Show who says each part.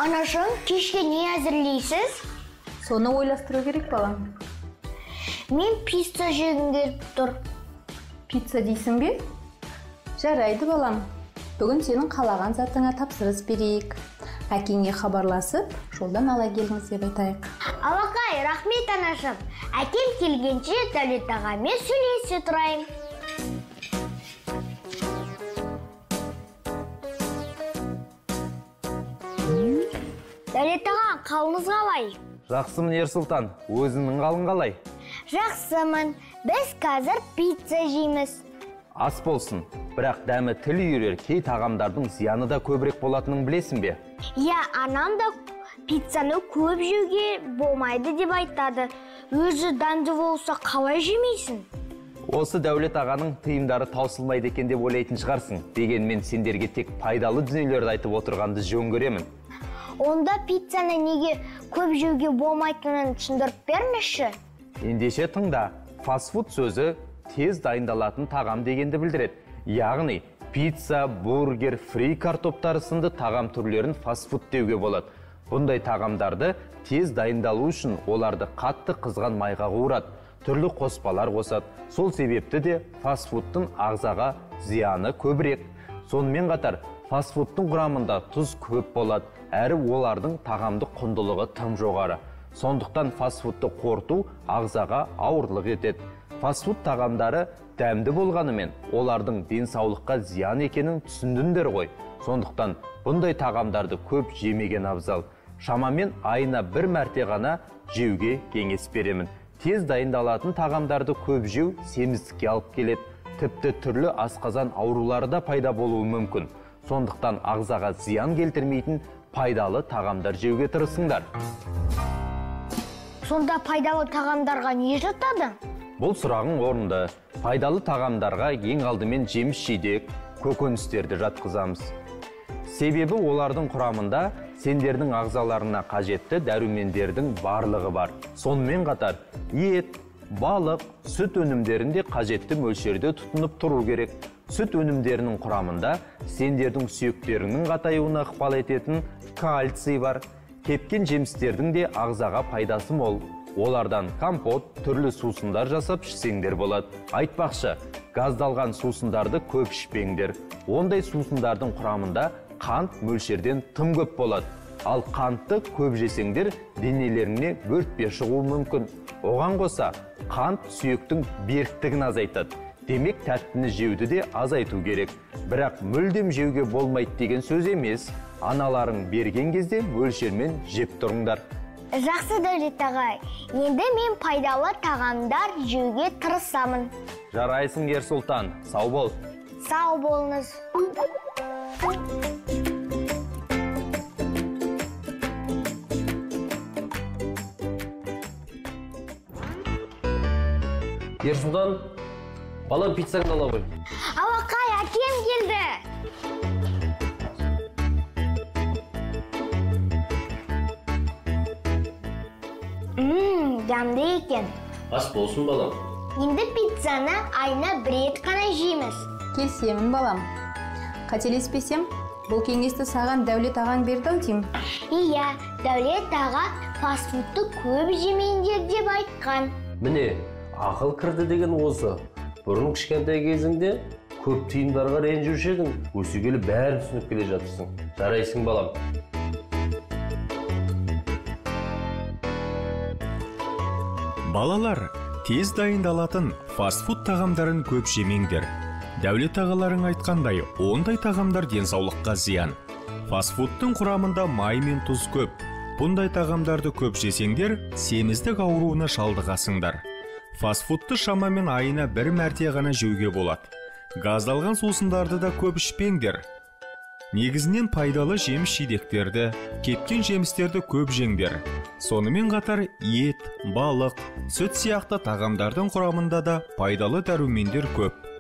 Speaker 1: Анашым, кешке не әзірлейсіз?
Speaker 2: Соны ойластыру керек, балам.
Speaker 1: Мен пицца жегім келіп тұр.
Speaker 2: Пицца дейсің бе? Жарайды, балам. Бүгін сенің қалаған затыңа тапсырыс берейік. Әкеңе хабарласып, жолдан ала келіңіз деп айтайық.
Speaker 1: Алақай, рахмет анашым. Әкем келгенше Дәулет ағамен сөйлесе тұрайын. Дәулет аға, қалыңыз қалай?
Speaker 3: Жақсымын, Ерсұлтан. Өзіңнің қалың қалай?
Speaker 1: Жақсымын. Біз қазір пицца жейміз.
Speaker 3: Ас болсын, бірақ дәмі тіл үйірер кей тағамдардың зияны да көбірек болатынын білесің бе?
Speaker 1: Я, анам да пиццаны көп жеуге болмайды деп айтады. Өзі дәмді болса қалай жемейсің?
Speaker 3: Осы Дәулет ағаның тыйымдары таусылмайды екен деп ойлайтын шығарсың. Дегенмен сендерге тек пайдалы дүниелерді айтып отырғанды жөн көремін.
Speaker 1: Онда пиццаны неге көп жеуге болмайтынын түсіндіріп бермеші?
Speaker 3: Ендеше тыңда, фастфуд сөзі тез дайындалатын тағам дегенді білдіреді. Яғни пицца, бургер, фри картоптары сынды тағам түрлерін фастфуд деуге болады. Бұндай тағамдарды тез дайындалу үшін оларды қатты қызған майға қуырады, түрлі қоспалар қосады. Сол себепті де фастфудтың ағзаға зияны көбірек. Сонымен қатар фастфудтың құрамында тұз көп болады, әрі олардың тағамдық құндылығы тым жоғары. Сондықтан фастфудты қорту ағзаға ауырлық етеді. Фастфуд тағамдары дәмді болғанымен, олардың денсаулыққа зиян екенін түсіндіңдер ғой. Сондықтан бұндай тағамдарды көп жемеген абзал. Шамамен айына бір мәрте ғана жеуге кеңес беремін. Тез дайындалатын тағамдарды көп жеу семіздікке алып келеді. Тіпті түрлі асқазан аурулары да пайда болуы мүмкін. Сондықтан ағзаға зиян келтірмейтін пайдалы тағамдар жеуге тырысыңдар.
Speaker 1: Сонда пайдалы тағамдарға не жатады?
Speaker 3: Бұл сұрағың орынды. Пайдалы тағамдарға ең алдымен жеміс-жидек, көкөністерді жатқызамыз. Себебі олардың құрамында сендердің ағзаларына қажетті дәрумендердің барлығы бар. Сонымен қатар ет, балық, сүт өнімдерінде қажетті мөлшерде тұтынып тұру керек. Сүт өнімдерінің құрамында сендердің сүйектерінің қатаюына ықпал ететін кальций бар. Кепкен жемістердің де ағзаға пайдасы мол. Олардан компот, түрлі сусындар жасап ішсеңдер болады. Айтпақшы, газдалған сусындарды көп ішпеңдер. Ондай сусындардың құрамында қант мөлшерден тым көп болады. Ал қантты көп жесеңдер, денелеріңе бөртпе шығуы мүмкін. Оған қоса, қант сүйектің беріктігін азайтады. Демек, тәттіні жеуді де азайту керек. Бірақ мүлдем жеуге болмайды деген сөз емес. Аналарың берген кезде мөлшермен жеп тұрыңдар.
Speaker 1: Жақсы, Дәулет ағай. Енді мен пайдалы тағамдар жеуге тырысамын.
Speaker 3: Жарайсың, Ерсұлтан. Сау бол.
Speaker 1: Сау болыңыз.
Speaker 4: Ерсұлтан, балам пиццаңды ала қой.
Speaker 1: Алақай, әкем келді. Дәмді екен.
Speaker 4: Ас болсын, балам.
Speaker 1: Енді пиццаны айына бір рет қана жейміз.
Speaker 2: Келісемін, балам. Қателеспесем, бұл кеңесті саған Дәулет ағаң берді-ау деймін.
Speaker 1: Иә, Дәулет аға фастфудты көп жемеңдер деп айтқан.
Speaker 4: Міне, ақыл кірді деген осы. Бұрын кішкентай кезіңде көп тыйымдарға ренжуші едің, өсе келе бәрін түсініп келе жатырсың. Жарайсың, балам.
Speaker 5: Балалар, тез дайындалатын фастфуд тағамдарын көп жемеңдер. Дәулет ағаларың айтқандай, ондай тағамдар денсаулыққа зиян. Фастфудтың құрамында май мен тұз көп. Бұндай тағамдарды көп жесеңдер, семіздік ауруына шалдығасыңдар. Фастфудты шамамен айына бір мәрте ғана жеуге болады. Газдалған сусындарды да көп ішпеңдер. Негізінен пайдалы жеміс-жидектерді, кепкен жемістерді көп жеңдер. Сонымен қатар ет, балық, сүт сияқты тағамдардың құрамында да пайдалы дәрумендер көп.